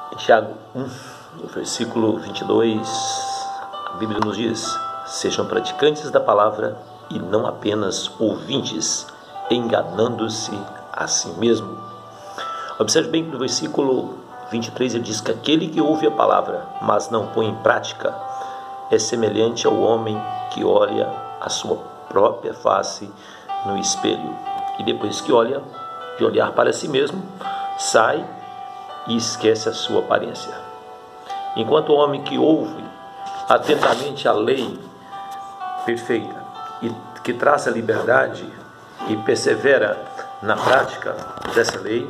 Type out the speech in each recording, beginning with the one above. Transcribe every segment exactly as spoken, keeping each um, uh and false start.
Em Tiago um, no versículo vinte e dois, a Bíblia nos diz: sejam praticantes da palavra e não apenas ouvintes, enganando-se a si mesmo. Observe bem que no versículo vinte e três ele diz que aquele que ouve a palavra, mas não põe em prática, é semelhante ao homem que olha a sua própria face no espelho e depois que olha, de olhar para si mesmo, sai e esquece a sua aparência. Enquanto o homem que ouve atentamente a lei perfeita e que traz a liberdade e persevera na prática dessa lei,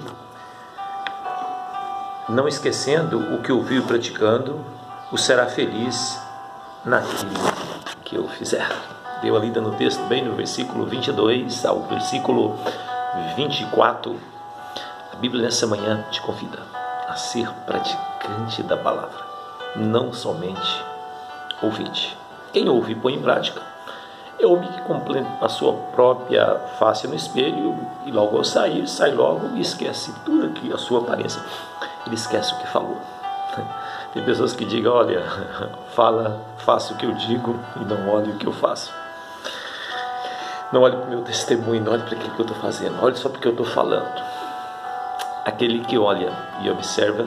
não esquecendo o que ouviu praticando, o será feliz naquilo que eu fizer. Deu a lida no texto bem no versículo vinte e dois ao versículo vinte e quatro. A Bíblia nessa manhã te convida a ser praticante da palavra, não somente ouvinte. Quem ouve e põe em prática é o homem que completa a sua própria face no espelho e logo ao sair, sai logo e esquece tudo aqui, a sua aparência. Ele esquece o que falou. Tem pessoas que digam: olha, fala, faça o que eu digo e não olhe o que eu faço. Não olhe para o meu testemunho, não olhe para aquilo que eu estou fazendo, olhe só porque eu estou falando. Aquele que olha e observa,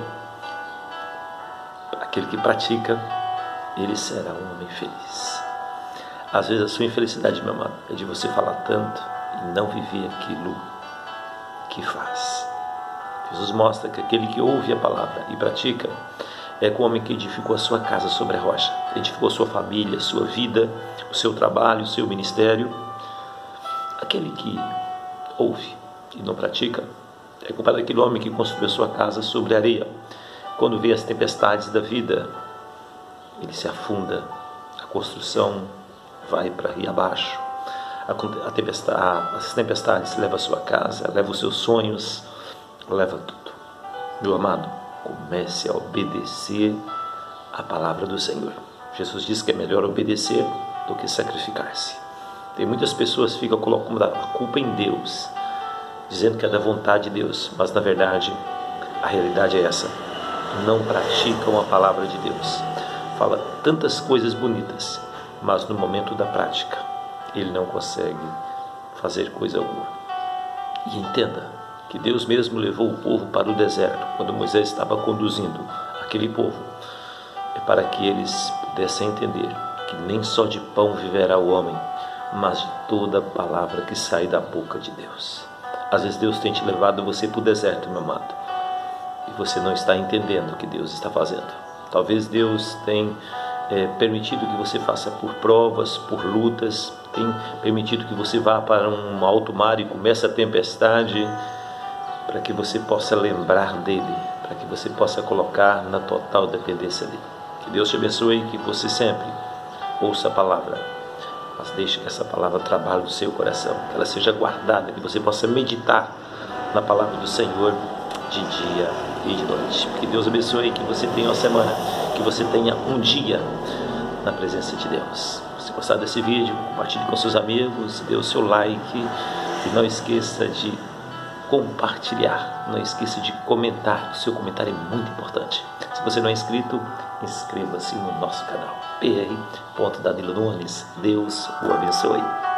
aquele que pratica, ele será um homem feliz. Às vezes a sua infelicidade, meu amado, é de você falar tanto e não viver aquilo que faz. Jesus mostra que aquele que ouve a palavra e pratica é como o homem que edificou a sua casa sobre a rocha, edificou a sua família, a sua vida, o seu trabalho, o seu ministério. Aquele que ouve e não pratica é comparado àquele homem que construiu a sua casa sobre a areia. Quando vê as tempestades da vida, ele se afunda, a construção vai para rio abaixo, a tempestade, as tempestades levam a sua casa, levam os seus sonhos, leva tudo. Meu amado, comece a obedecer a palavra do Senhor. Jesus disse que é melhor obedecer do que sacrificar-se. Tem muitas pessoas que ficam colocando a culpa em Deus, dizendo que é da vontade de Deus, mas na verdade a realidade é essa: não praticam a palavra de Deus. Fala tantas coisas bonitas, mas no momento da prática ele não consegue fazer coisa alguma. E entenda que Deus mesmo levou o povo para o deserto, quando Moisés estava conduzindo aquele povo, é para que eles pudessem entender que nem só de pão viverá o homem, mas de toda palavra que sai da boca de Deus. Às vezes Deus tem te levado você para o deserto, meu amado, e você não está entendendo o que Deus está fazendo. Talvez Deus tenha é, permitido que você faça por provas, por lutas, tem permitido que você vá para um alto mar e comece a tempestade, para que você possa lembrar dele, para que você possa colocar na total dependência dele. Que Deus te abençoe e que você sempre ouça a palavra, mas deixe que essa palavra trabalhe no seu coração, que ela seja guardada, que você possa meditar na palavra do Senhor de dia e de noite. Que Deus abençoe, que você tenha uma semana, que você tenha um dia na presença de Deus. Se gostar desse vídeo, compartilhe com seus amigos, dê o seu like e não esqueça de compartilhar, não esqueça de comentar. O seu comentário é muito importante. Se você não é inscrito, inscreva-se no nosso canal P R Danilo Nunes. Deus o abençoe.